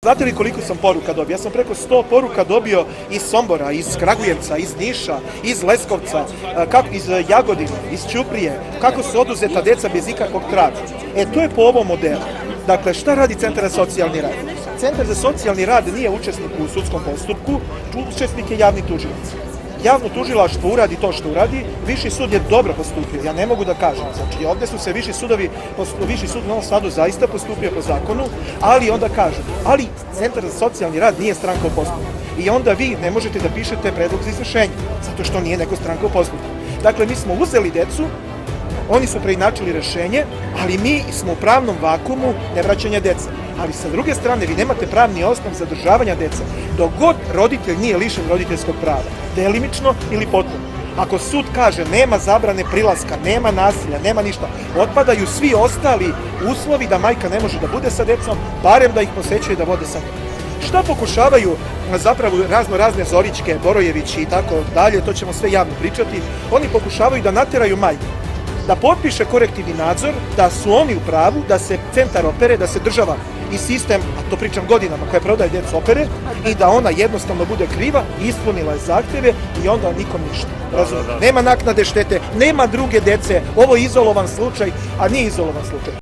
Znate li koliko sam poruka dobio? Ja sam preko 100 poruka dobio iz Sombora, iz Kragujevca, iz Niša, iz Leskovca, iz Jagodine, iz Ćuprije, kako su oduzeta deca bez ikakvog traga. To je po ovom modelu. Dakle, šta radi Centar za socijalni rad? Centar za socijalni rad nije učesnik u sudskom postupku, učesnik je javni tužilac. Javno tužilaštvo uradi to što uradi, Viši sud je dobro postupio, ja ne mogu da kažem. Znači, ovde su se Viši sud u Novom Sadu zaista postupio po zakonu, ali onda kažem, ali Centar za socijalni rad nije stranka u postupku. I onda vi ne možete da pišete predlog za izvršenje, zato što nije neko stranka u postupku. Dakle, mi smo uzeli decu, oni su preinačili rešenje, ali mi smo u pravnom vakumu nevraćanja dece. Ali sa druge strane, vi nemate pravni osnov zadržavanja dece, dok god roditelj nije lišen roditeljskog prava, delimično ili potpuno. Ako sud kaže nema zabrane prilaska, nema nasilja, nema ništa, otpadaju svi ostali uslovi da majka ne može da bude sa decom, barem da ih posećuje da vode sa njim. Šta pokušavaju zapravo razne Zorićke, Borojevići i tako dalje, to ćemo sve javno pričati, oni pokušavaju da nateraju majku da potpiše korektivni nadzor, da su oni u pravu, da se centar opere, da se država i sistem, a to pričam godinama, koja prodaje decu opere, i da ona jednostavno bude kriva, ispunila je zahteve i onda nikom ništa. Nema naknade štete, nema druge dece, ovo je izolovan slučaj, a nije izolovan slučaj.